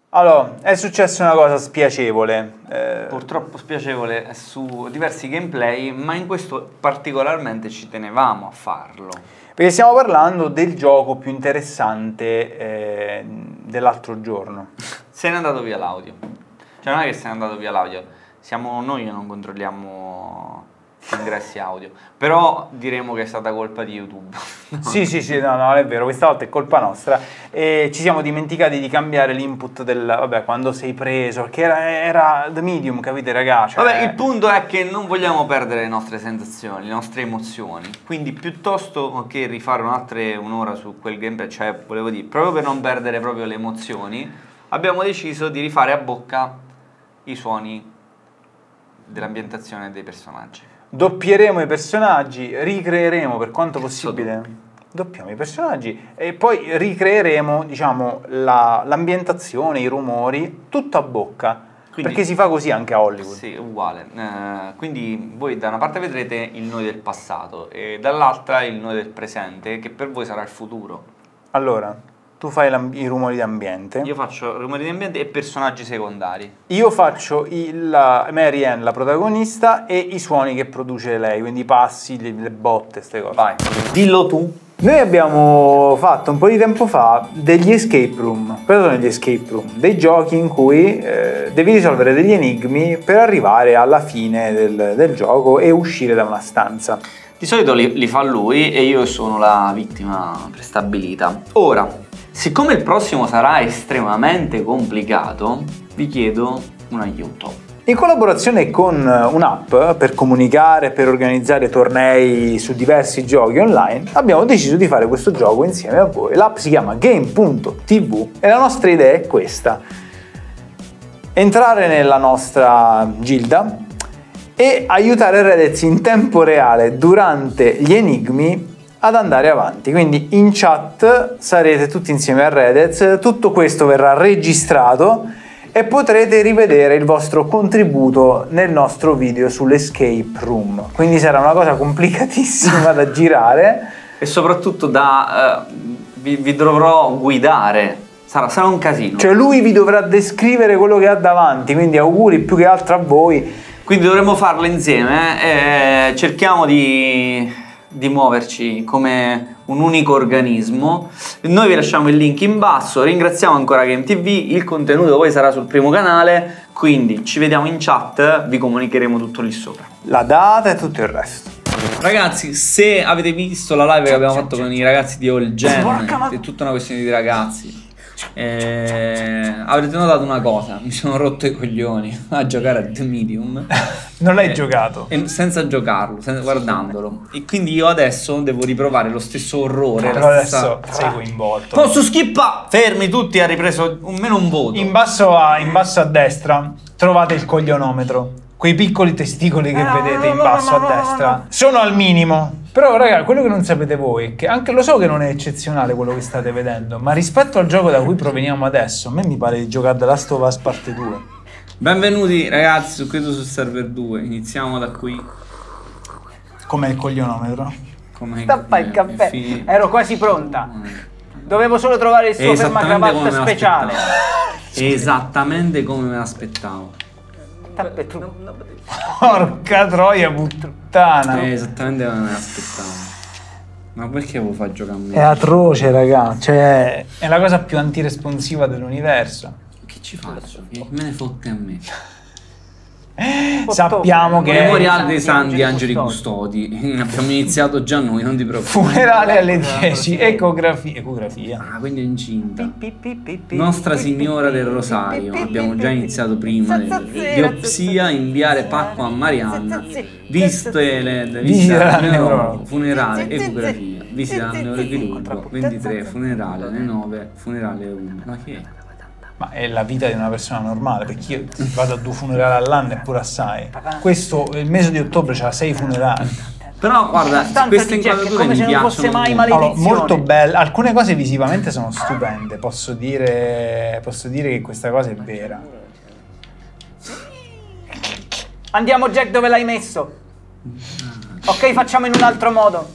Allora, è successa una cosa spiacevole. Purtroppo spiacevole su diversi gameplay, ma in questo particolarmente ci tenevamo a farlo. Perché stiamo parlando del gioco più interessante dell'altro giorno. Se n'è andato via l'audio. Cioè non è che se n'è andato via l'audio, siamo noi che non controlliamo ingressi audio. Però diremo che è stata colpa di YouTube. Sì, no, non è vero, questa volta è colpa nostra. E ci siamo dimenticati di cambiare l'input vabbè, quando sei preso, perché era The Medium, capite ragazzi? Cioè... Vabbè, il punto è che non vogliamo perdere le nostre sensazioni, le nostre emozioni. Quindi piuttosto che rifare un'ora su quel gameplay, cioè volevo dire, proprio per non perdere proprio le emozioni, abbiamo deciso di rifare a bocca i suoni dell'ambientazione dei personaggi. Doppieremo i personaggi, ricreeremo per quanto possibile. Doppiamo i personaggi e poi ricreeremo, diciamo, l'ambientazione, i rumori, tutto a bocca. Quindi, perché si fa così anche a Hollywood. Sì, uguale. Quindi voi da una parte vedrete il noi del passato e dall'altra il noi del presente, che per voi sarà il futuro. Allora, tu fai i rumori di ambiente. Io faccio rumori di ambiente e personaggi secondari. Io faccio Mary Ann, la protagonista, e i suoni che produce lei, quindi i passi, le botte, queste cose. Vai, dillo tu. Noi abbiamo fatto un po' di tempo fa degli escape room. Cosa sono gli escape room? Dei giochi in cui devi risolvere degli enigmi per arrivare alla fine del gioco e uscire da una stanza. Di solito li fa lui e io sono la vittima prestabilita. Ora, siccome il prossimo sarà estremamente complicato, vi chiedo un aiuto. In collaborazione con un'app per comunicare, per organizzare tornei su diversi giochi online, abbiamo deciso di fare questo gioco insieme a voi. L'app si chiama Game.tv e la nostra idea è questa: entrare nella nostra gilda e aiutare Redez in tempo reale durante gli enigmi ad andare avanti. Quindi in chat sarete tutti insieme a Redez, tutto questo verrà registrato e potrete rivedere il vostro contributo nel nostro video sull'escape room. Quindi sarà una cosa complicatissima da girare e soprattutto vi dovrò guidare. Sarà un casino. Cioè lui vi dovrà descrivere quello che ha davanti, quindi auguri più che altro a voi. Quindi dovremo farlo insieme, cerchiamo di muoverci come un unico organismo. Noi vi lasciamo il link in basso, ringraziamo ancora GameTV, il contenuto poi sarà sul primo canale, quindi ci vediamo in chat, vi comunicheremo tutto lì sopra. La data e tutto il resto. Ragazzi, se avete visto la live che abbiamo fatto con i ragazzi di All Gen, è tutta una questione di ragazzi, avrete notato una cosa: mi sono rotto i coglioni a giocare a The Medium. Non l'hai giocato? Senza giocarlo, guardandolo. E quindi io adesso devo riprovare lo stesso orrore. Però adesso sei coinvolto. Posso skippa? Fermi tutti, ha ripreso almeno un voto. In basso a destra trovate il coglionometro. Quei piccoli testicoli che vedete in basso a destra sono al minimo. Però raga, quello che non sapete voi è che anche lo so che non è eccezionale quello che state vedendo, ma rispetto al gioco da cui proveniamo adesso, a me mi pare di giocare The Last of Us parte 2. Benvenuti ragazzi, credo sul server 2. Iniziamo da qui. Com'è il coglionometro? Stappa il caffè. Ero quasi pronta. Dovevo solo trovare il suo fermacravatta speciale. Esattamente come me l'aspettavo. Porca troia puttana. Esattamente come me l'aspettavo. Ma perché vuoi far giocare a me? È atroce raga, cioè è la cosa più antiresponsiva dell'universo. Che ci faccio? Che me ne fotte a me? Sappiamo che Memoriale dei Santi Angeli Custodi. Abbiamo iniziato già noi, non ti preoccupare. Funerale alle 10, ecografia. Ah, quindi è incinta. Nostra Signora del Rosario. Abbiamo già iniziato prima. Biopsia, inviare pacco a Marianna. Visita funerale, ecografia. Visita al neurochirurgo. 23, funerale alle 9, funerale alle 1. Ma che è? Ma è la vita di una persona normale, perché io vado a 2 funerali all'anno, eppure assai. Questo, il mese di ottobre c'ha 6 funerali. Però guarda, queste inquadrature mi piacciono allora, molto belle. Alcune cose visivamente sono stupende, posso dire che questa cosa è vera. Andiamo Jack, dove l'hai messo? Ok, facciamo in un altro modo.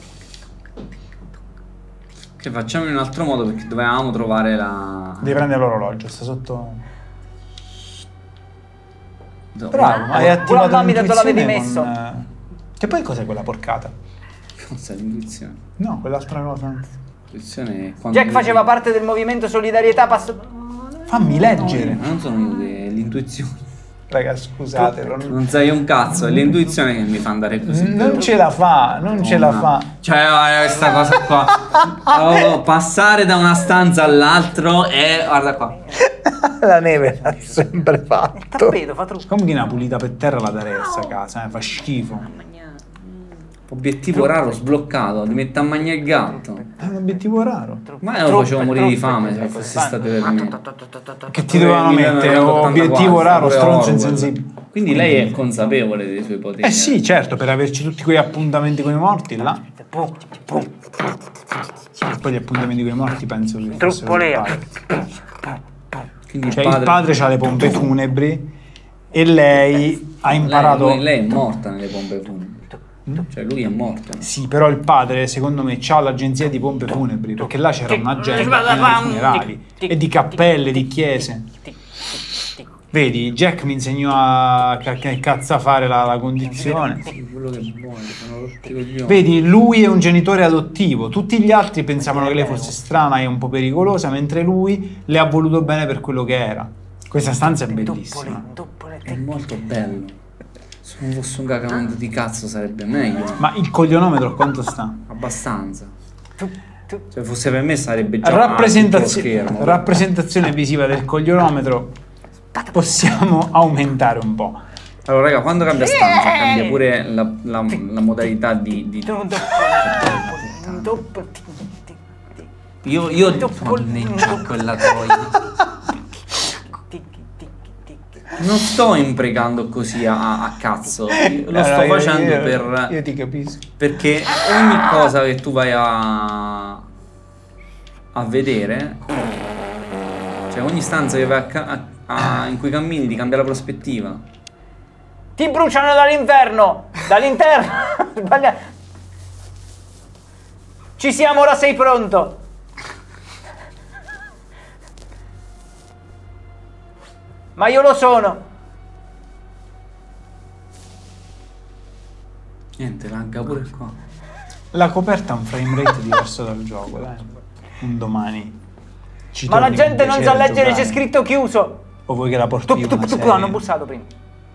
Che facciamo in un altro modo, perché dovevamo trovare la... Devi prendere l'orologio, sta sotto... Bravo, hai attivato mamma mia, dove l'avevi l'intuizione messo? Che poi cos'è quella porcata? Cosa è l'intuizione? No, quell'altra cosa. L'intuizione è quando Jack faceva parte del movimento solidarietà Fammi leggere. Ma non sono io che è l'intuizione. Raga, scusate, Non sai un cazzo, è l'intuizione che mi fa andare così. non ce la fa, non ce la fa. Cioè, questa cosa qua. Oh, passare da una stanza all'altro e guarda qua. La neve l'ha sempre fatto. Tappeto, fa trucco. Comunque una pulita per terra la darei a sta casa, fa schifo. Obiettivo raro sbloccato, ti mette a mangiare il gatto. È un obiettivo raro. Ma io lo facevo morire di fame se fosse stato per me. Che ti dovevano mettere? Obiettivo raro, stronzo insensibile. Quindi lei è consapevole dei suoi poteri. Eh sì, certo, per averci tutti quei appuntamenti con i morti là. E poi gli appuntamenti con i morti penso che fossero il padre. Quindi Cioè il padre ha le pompe funebri e lei ha imparato... Lei è morta nelle pompe funebri. Cioè lui è morto. Sì, però il padre secondo me c'ha l'agenzia di pompe funebri, perché là c'era un'agenda piena di funerali e di cappelle, di chiese. Vedi, Jack mi insegnò a cazzafare la condizione. Sì, quello che vuole, sono rotti i coglioni. Vedi, lui è un genitore adottivo, tutti gli altri pensavano che lei fosse strana e un po' pericolosa, mentre lui le ha voluto bene per quello che era. Questa stanza è bellissima. È molto bello. Se non fosse un cagamento di cazzo sarebbe meglio. Ma il coglionometro quanto sta? Abbastanza. Se fosse per me sarebbe già tutto lo schermo. Rappresentazione visiva del coglionometro. Possiamo aumentare un po'. Allora raga, quando cambia stanza cambia pure la modalità di... Io manneggia quella troia. Non sto imprecando così a cazzo, lo sto facendo per... Io ti capisco. Perché ogni cosa che tu vai a vedere, cioè ogni stanza che vai in cui cammini ti cambia la prospettiva. Ti bruciano dall'interno! Dall'interno! Sbagliato. Ci siamo, ora sei pronto! Ma io lo sono! Niente, lagga pure qua. La coperta ha un frame rate diverso dal gioco, dai. Un domani. Ci Ma la torni gente con non piacere sa a leggere, giocare. c'è scritto chiuso! O vuoi che la porti io una serie? Hanno bussato prima.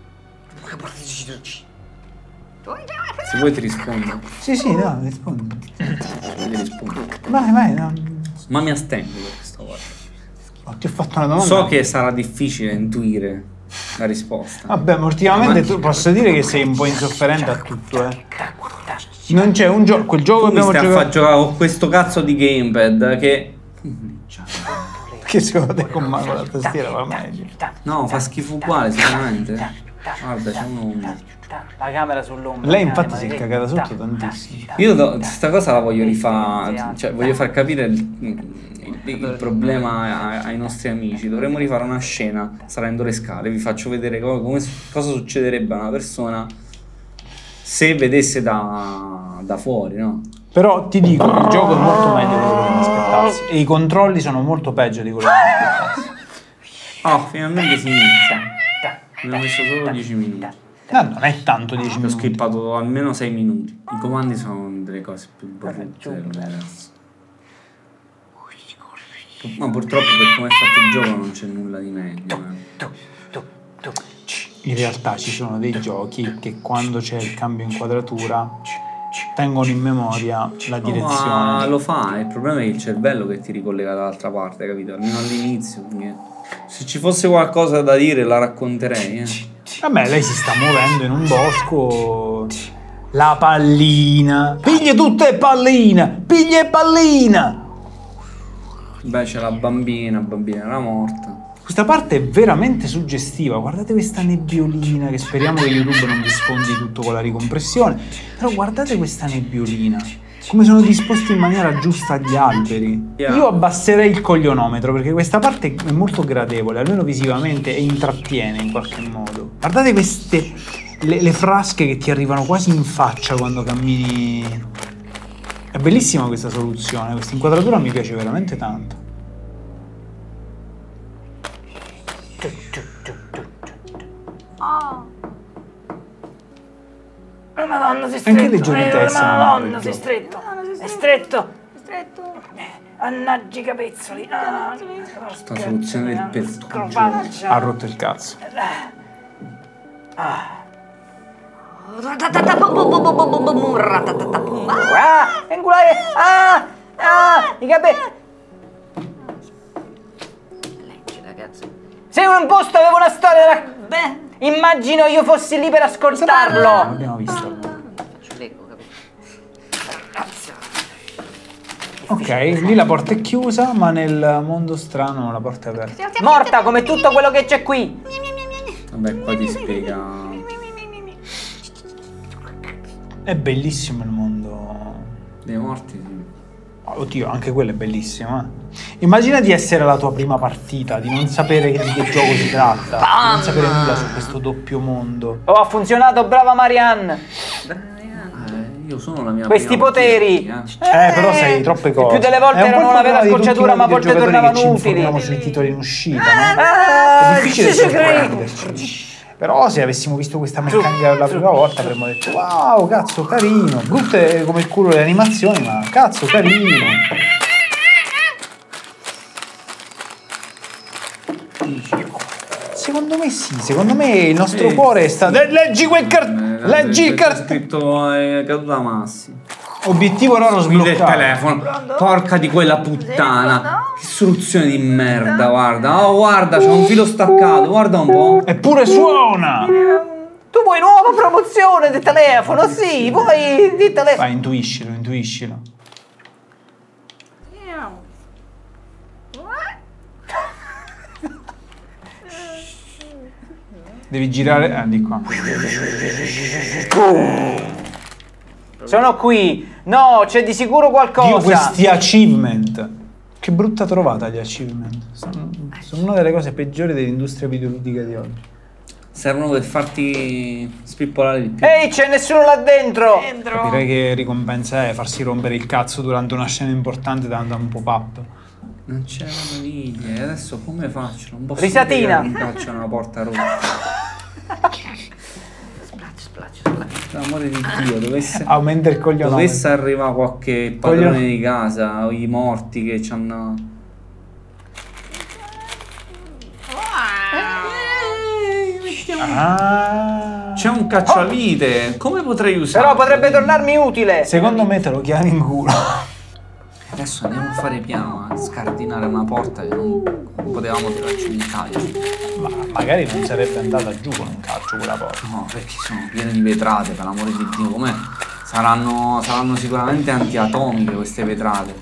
Se vuoi ti rispondo. Sì, no, rispondi. Ti rispondo. Vai, no. Ma mi astengo per questa volta. Ti ho fatto una domanda. So che sarà difficile intuire la risposta. Vabbè, ma ultimamente tu posso dire che sei un po' insofferente a tutto, Non c'è un gioco, quel gioco Tu mi abbiamo stai a giocato... far giocare con questo cazzo di gamepad che... Che secondo te con la tastiera va meglio? No, fa schifo uguale sicuramente. Guarda, c'è uno... La camera sull'ombra. Lei infatti si è cagata sotto tantissimo. Io questa cosa la voglio rifare, cioè voglio far capire il problema ai nostri amici. Dovremmo rifare una scena salendo le scale. Vi faccio vedere cosa succederebbe a una persona se vedesse da fuori, no? Però ti dico, il gioco è molto meglio di quello che mi aspettassi. E i controlli sono molto peggio di quello che mi aspettassi. Oh, finalmente si inizia. Mi ho messo solo 10 minuti. No, non è tanto 10 Ho minuti. skippato almeno 6 minuti. I comandi sono delle cose più brutte. Ma purtroppo per come è fatto il gioco non c'è nulla di meglio. In realtà ci sono dei giochi che quando c'è il cambio inquadratura tengono in memoria la direzione. Ma lo fa, il problema è il cervello che ti ricollega dall'altra parte, capito? Almeno all'inizio. Se ci fosse qualcosa da dire la racconterei. Vabbè, lei si sta muovendo in un bosco. La pallina. Piglia tutte pallina. Piglia e pallina. Beh, c'è la bambina era morta. Questa parte è veramente suggestiva. Guardate questa nebbiolina, che speriamo che YouTube non vi sfondi tutto con la ricompressione. Però guardate questa nebbiolina, come sono disposti in maniera giusta gli alberi. Io abbasserei il coglionometro perché questa parte è molto gradevole, almeno visivamente, e intrattiene in qualche modo. Guardate queste le frasche che ti arrivano quasi in faccia quando cammini. È bellissima questa soluzione, questa inquadratura mi piace veramente tanto. Oh, Madonna, sei stretto. Anche le giornatesse. Madonna, sei stretto. È stretto. Annaggi i capezzoli. Sta soluzione del pertugio. Ha rotto il cazzo. Angolare. I capelli. Leggi, ragazzi. Sei un posto, avevo una storia. Beh, immagino io fossi lì per ascoltarlo. L'abbiamo visto. Faccio l'eco, capito? Ok, lì la porta è chiusa, ma nel mondo strano la porta è aperta. Morta come tutto quello che c'è qui. Vabbè, qua ti spiega. È bellissimo il mondo. Dei morti, sì. Oddio, anche quello è bellissimo, eh. Immagina di essere la tua prima partita, di non sapere di che gioco si tratta, di non sapere nulla su questo doppio mondo. Oh, ha funzionato, brava Marianne. Io sono la mia Questi prima poteri. partita, Però sai troppe cose. Più delle volte È un po' erano il una vera problema di tutti scocciatura, ma a noi volte videogiocatori che tornavano ci informiamo utili. sui titoli in uscita, no? È difficile sorprenderci. Però se avessimo visto questa meccanica la prima volta avremmo detto wow, cazzo, carino. Brutte come il culo le animazioni, ma cazzo, carino. Secondo me sì, secondo me il nostro cuore sta... Leggi quel leggi il C'è scritto è caduta Massi. Obiettivo raro Guida il sbloccato. telefono. Porca di quella puttana. Che soluzione di merda, guarda. Oh, guarda, c'è un filo staccato, guarda un po'. Eppure suona! Tu vuoi nuova promozione di telefono? Sì, vuoi di telefono. Vai, intuiscilo, intuiscilo. Devi girare... di qua. Sono qui. No, c'è di sicuro qualcosa. Dio, questi achievement. Che brutta trovata gli achievement. Sono una delle cose peggiori dell'industria videoludica di oggi. Servono per farti spippolare di più. Ehi, c'è nessuno là dentro. Direi che ricompensa è farsi rompere il cazzo durante una scena importante davanti a un pop-up. Non c'è la meraviglia. E adesso come faccio? Non posso Risatina. Mi calcio una porta rotta. Per l'amore di Dio, Aumenta il coglione. dovesse arrivare qualche padrone di casa o i morti che c'hanno. C'è un cacciavite. Come potrei usarlo? Però potrebbe tornarmi utile. Secondo me te lo chiami in culo. Adesso andiamo a fare piano, a scardinare una porta che non potevamo tirarci un calcio. Ma magari non sarebbe andata giù con un calcio quella porta. No, perché sono piene di vetrate, per l'amore di Dio. Come saranno sicuramente antiatomiche queste vetrate.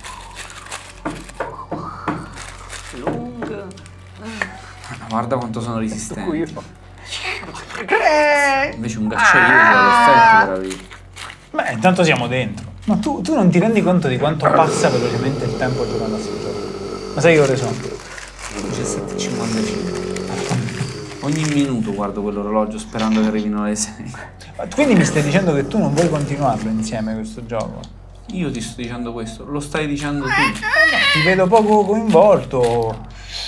Guarda quanto sono resistenti. Invece un cacciavite ha l'effetto per avere. Beh, intanto siamo dentro. Ma tu non ti rendi conto di quanto passa velocemente il tempo giocando a questo gioco? Ma sai che ore sono? 17:55. Ogni minuto guardo quell'orologio sperando che arrivino le 6. Ma quindi mi stai dicendo che tu non vuoi continuarlo insieme questo gioco? Io ti sto dicendo questo, lo stai dicendo tu. Ti vedo poco coinvolto.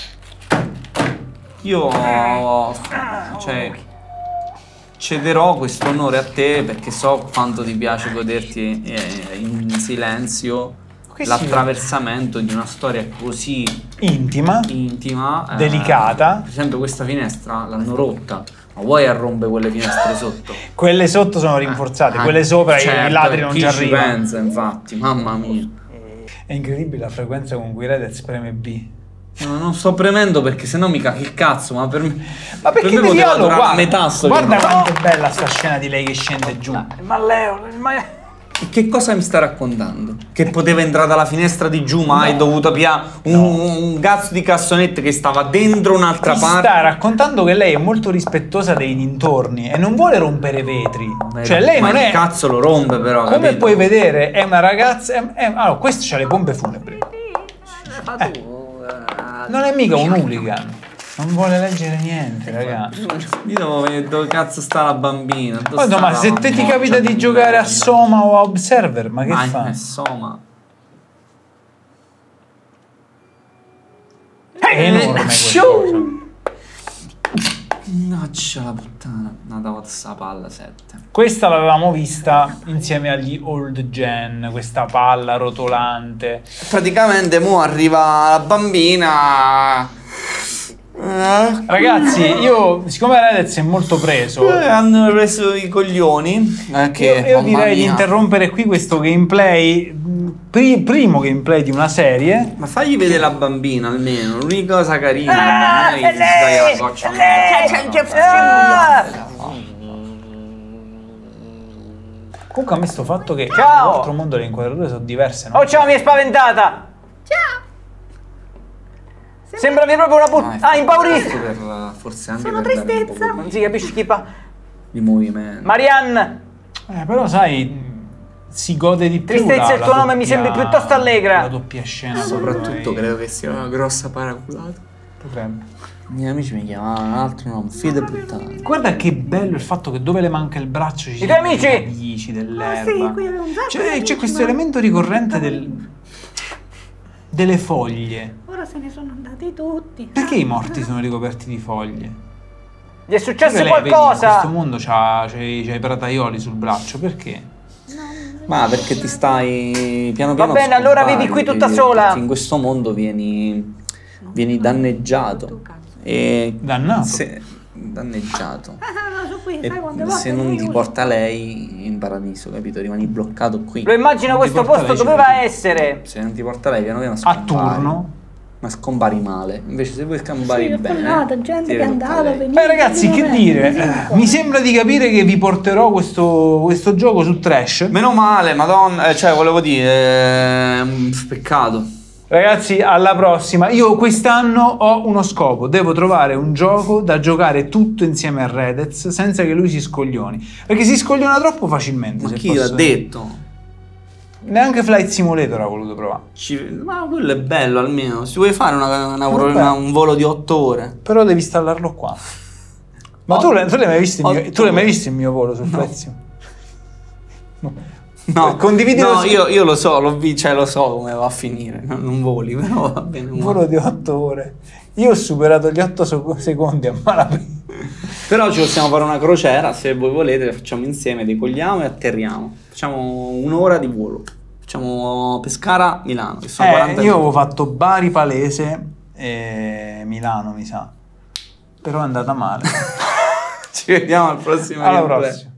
Io, cioè, cederò questo onore a te perché so quanto ti piace goderti in silenzio l'attraversamento di una storia così intima, delicata. Per esempio questa finestra l'hanno rotta, ma vuoi arrompere quelle finestre sotto? Quelle sotto sono rinforzate, quelle sopra i ladri non ci arrivano. Chi ci pensa, infatti, mamma mia. È incredibile la frequenza con cui Redez preme B. No, non sto premendo perché sennò mi cacchi il cazzo, ma per me. Ma perché per me poteva durare guarda, metà sto guarda gioco. quanto è bella sta scena di lei che scende giù. Ma Leo, Che cosa mi sta raccontando? Che poteva entrare dalla finestra di giù, ma hai dovuto piare un cazzo di cassonette che stava dentro un'altra parte. Sta raccontando che lei è molto rispettosa dei dintorni e non vuole rompere vetri. Cioè lei non ma è... il cazzo lo rompe però, Come capito? puoi vedere è una ragazza... Allora, questo c'ha le pompe funebri. Non è mica un hooligan. Non vuole leggere niente, ragazzi. Io devo vedere dove cazzo sta la bambina. Guarda, ma se te ti capita di giocare a Soma o a Observer, ma che fa? Soma. È enorme questa cosa. Mannaggia la puttana, andava sta palla 7. Questa l'avevamo vista insieme agli old gen, questa palla rotolante. Praticamente mo arriva la bambina. Ragazzi, io, siccome Redez è molto preso, hanno preso i coglioni. Io direi di interrompere qui questo gameplay, primo gameplay di una serie. Ma fagli vedere la bambina almeno, l'unica cosa carina. È lei! Comunque a me sto fatto che Ciao! nell'altro mondo le inquadrature sono diverse, no? Oh ciao, mi è spaventata! Ciao! Sembravi proprio una impaurita! Forse anche Sono per dare un tristezza. po' Non si capisce chi fa. di movimento. Marianne! Però sai, si gode di più. Tristezza è il tuo nome, mi sembri piuttosto allegra. La doppia scena. Soprattutto credo che sia una grossa paraculata. Potrebbe. I miei amici mi chiamavano un altro nome, figlio di puttana. Guarda che bello il fatto che dove le manca il braccio ci tuoi siano amici! le radici dell'erba. Sì, qui avevo un sacco di C'è questo amici, elemento ricorrente delle foglie. Ora se ne sono andati tutti. Perché i morti sono ricoperti di foglie? Gli è successo Pure lei, vedi, in qualcosa! questo mondo c'ha i prataioli sul braccio, perché? Ma perché ti stai piano piano bene, allora vivi qui tutta sola. Perché in questo mondo vieni danneggiato. E Dannato. danneggiato. No, su qui, E sai quante se volte non mi ti usi? porta lei in paradiso, capito? Rimani bloccato qui. Lo immagino Non ti questo porta posto lei, ci doveva vedi. essere. Se non ti porta lei, piano piano A scompari. turno. Ma scompari male. Invece se vuoi scampare Sì, ho bene, parlato, gente ti che deve toccare andava, lei. veniva. Ragazzi, che dire? Mi sembra di capire che vi porterò questo gioco su Trash. Meno male, madonna, cioè volevo dire, peccato. Ragazzi, alla prossima. Io quest'anno ho uno scopo. Devo trovare un gioco da giocare tutto insieme a Redez senza che lui si scoglioni. Perché si scogliona troppo facilmente. Ma se chi l'ha posso- detto? Neanche Flight Simulator ha voluto provare. Ma quello è bello almeno. Se vuoi fare Vabbè. un volo di 8 ore. Però devi installarlo qua. Ma tu l'hai mai visto tu l'hai mai visto il mio volo sul Flight Simulator? No, Condividilo no, su- io lo so, cioè lo so come va a finire. Non voli, però va bene. Un volo di 8 ore. Io ho superato gli 8 secondi a malapena. Però ci possiamo fare una crociera, se voi volete, la facciamo insieme, decolliamo e atterriamo. Facciamo un'ora di volo. Facciamo Pescara, Milano, che sono 40 Io avevo minuti. fatto Bari, Palese e Milano, mi sa. Però è andata male. Ci vediamo al prossimo Alla gameplay. prossima.